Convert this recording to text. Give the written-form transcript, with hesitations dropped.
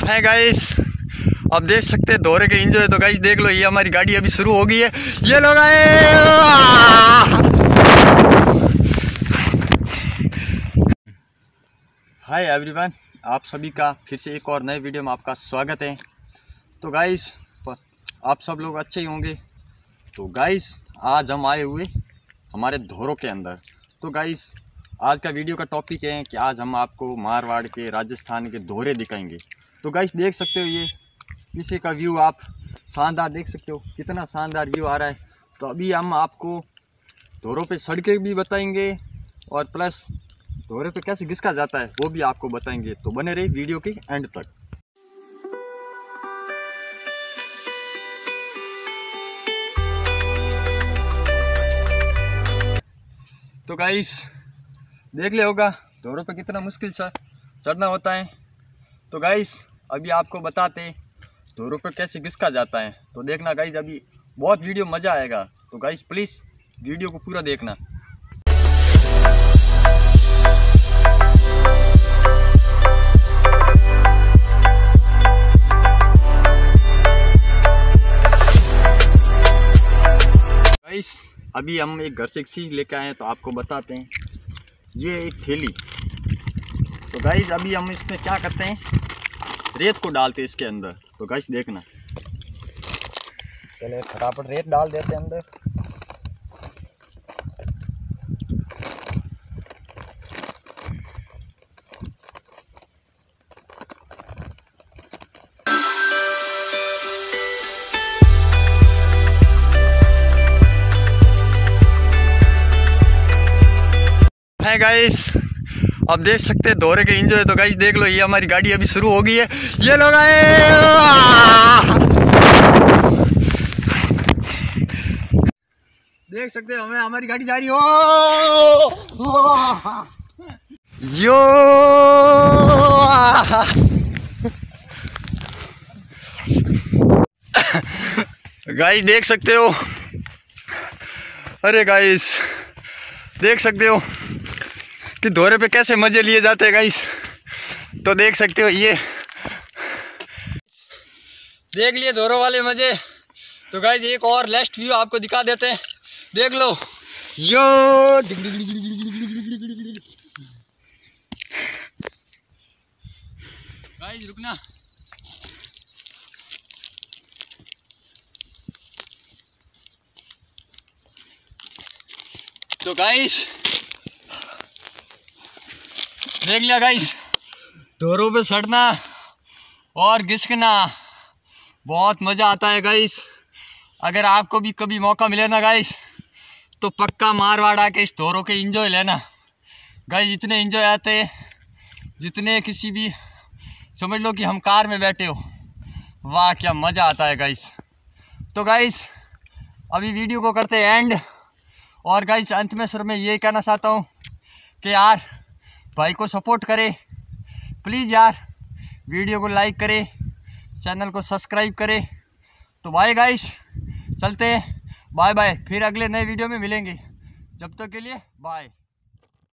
है गाइस, अब देख सकते हैं दौरे के एंजॉय। तो गाइस देख लो, ये हमारी गाड़ी अभी शुरू हो गई है। ये लोग आए। हाय एवरीवन, आप सभी का फिर से एक और नए वीडियो में आपका स्वागत है। तो गाइस आप सब लोग अच्छे ही होंगे। तो गाइस आज हम आए हुए हमारे धोरों के अंदर। तो गाइस आज का वीडियो का टॉपिक है कि आज हम आपको मारवाड़ के, राजस्थान के धोरे दिखाएंगे। तो गाइस देख सकते हो, ये पीछे का व्यू आप शानदार देख सकते हो, कितना शानदार व्यू आ रहा है। तो अभी हम आपको धोरों पे सड़कें भी बताएंगे और प्लस धोरे पे कैसे घिसका जाता है वो भी आपको बताएंगे। तो बने रहे वीडियो के एंड तक। तो गाइस देख लिया होगा धोरों पे कितना मुश्किल से चढ़ना होता है। तो गाइस अभी आपको बताते हैं धोरों पे कैसे घिसका जाता है। तो देखना गाइस, अभी बहुत वीडियो मज़ा आएगा। तो गाइस प्लीज़ वीडियो को पूरा देखना। गाइस अभी हम एक घर से एक चीज़ लेके आए हैं, तो आपको बताते हैं। ये एक थैली। तो गाइस अभी हम इसमें क्या करते हैं, रेत को डालते हैं इसके अंदर। तो गाइस देखना, पहले फटाफट रेत डाल देते हैं अंदर। है गाइस, अब देख सकते हैं दौरे के एंजॉय। तो गाइस देख लो, ये हमारी गाड़ी अभी शुरू हो गई है। ये लोग आए। देख सकते हो हमें हमारी गाड़ी जा रही हो। यो गाइस देख सकते हो, अरे गाइस देख सकते हो कि धोरे पे कैसे मजे लिए जाते हैं गाइस। तो देख सकते हो, ये देख लिए धोरों वाले मजे। तो गाइस एक और लास्ट व्यू आपको दिखा देते हैं, देख लो। यो गाइस रुकना। तो गाइस देख लिया गाइस, धोरों पे चढ़ना और घिसकना बहुत मज़ा आता है गाइस। अगर आपको भी कभी मौका मिले ना गाइस, तो पक्का मारवाड़ आके इस धोरों के एंजॉय लेना गाइस। इतने एंजॉय आते हैं जितने किसी भी, समझ लो कि हम कार में बैठे हो। वाह क्या मज़ा आता है गाइस। तो गाइस अभी वीडियो को करते हैं एंड। और गाइस अंत में सर मैं ये कहना चाहता हूँ कि यार भाई को सपोर्ट करें प्लीज़ यार, वीडियो को लाइक करें, चैनल को सब्सक्राइब करें। तो बाय गाइस, चलते हैं, बाय बाय। फिर अगले नए वीडियो में मिलेंगे, जब तक के लिए बाय।